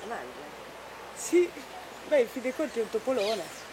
La mangia? Sì, beh, il Fideconti è un topolone.